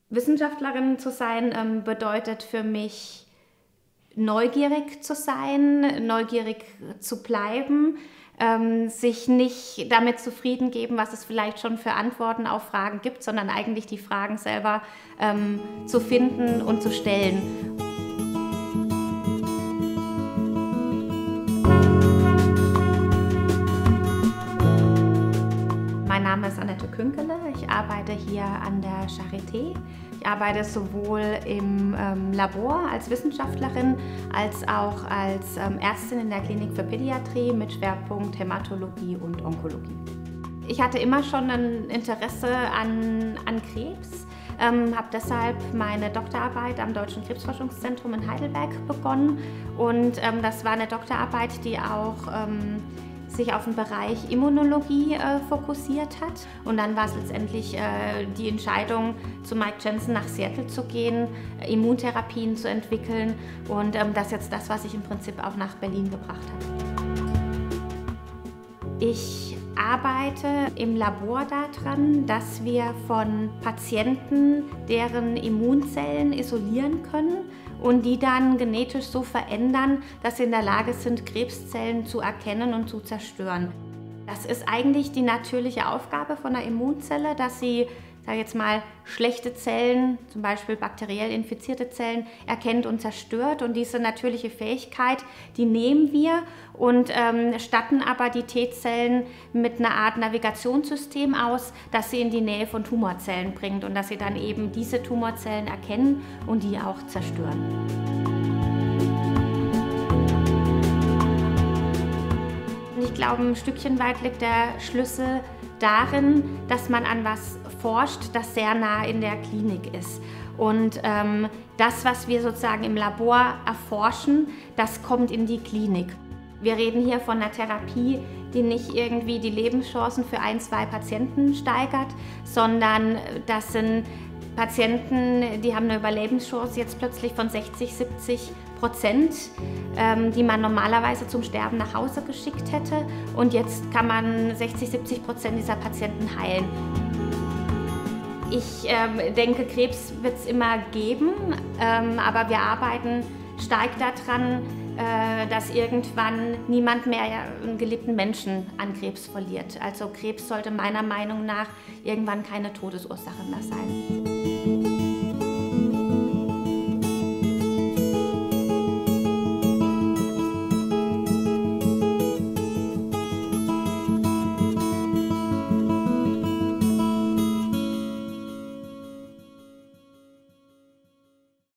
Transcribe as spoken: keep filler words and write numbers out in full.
Wissenschaftlerin zu sein ähm, bedeutet für mich, neugierig zu sein, neugierig zu bleiben, ähm, sich nicht damit zufrieden geben, was es vielleicht schon für Antworten auf Fragen gibt, sondern eigentlich die Fragen selber ähm, zu finden und zu stellen. Mein Name ist Annette Künkele, ich arbeite hier an der Charité. Ich arbeite sowohl im ähm, Labor als Wissenschaftlerin als auch als ähm, Ärztin in der Klinik für Pädiatrie mit Schwerpunkt Hämatologie und Onkologie. Ich hatte immer schon ein Interesse an, an Krebs, ähm, habe deshalb meine Doktorarbeit am Deutschen Krebsforschungszentrum in Heidelberg begonnen und ähm, das war eine Doktorarbeit, die auch ähm, sich auf den Bereich Immunologie äh, fokussiert hat. Und dann war es letztendlich äh, die Entscheidung, zu Mike Jensen nach Seattle zu gehen, äh, Immuntherapien zu entwickeln und ähm, das ist jetzt das, was ich im Prinzip auch nach Berlin gebracht habe. Ich arbeite im Labor daran, dass wir von Patienten deren Immunzellen isolieren können und die dann genetisch so verändern, dass sie in der Lage sind, Krebszellen zu erkennen und zu zerstören. Das ist eigentlich die natürliche Aufgabe von einer Immunzelle, dass sie, sage jetzt mal, schlechte Zellen, zum Beispiel bakteriell infizierte Zellen, erkennt und zerstört. Und diese natürliche Fähigkeit, die nehmen wir und ähm, statten aber die T-Zellen mit einer Art Navigationssystem aus, das sie in die Nähe von Tumorzellen bringt und dass sie dann eben diese Tumorzellen erkennen und die auch zerstören. Ich glaube, ein Stückchen weit liegt der Schlüssel darin, dass man an was forscht, das sehr nah in der Klinik ist. Und ähm, das, was wir sozusagen im Labor erforschen, das kommt in die Klinik. Wir reden hier von einer Therapie, die nicht irgendwie die Lebenschancen für ein, zwei Patienten steigert, sondern das sind Patienten, die haben eine Überlebenschance jetzt plötzlich von sechzig, siebzig Prozent, ähm, die man normalerweise zum Sterben nach Hause geschickt hätte. Und jetzt kann man sechzig, siebzig Prozent dieser Patienten heilen. Ich ähm, denke, Krebs wird es immer geben, ähm, aber wir arbeiten stark daran, äh, dass irgendwann niemand mehr einen geliebten Menschen an Krebs verliert. Also Krebs sollte meiner Meinung nach irgendwann keine Todesursache mehr sein.